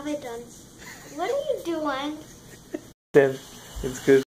have it done. What are you doing? Then it's good.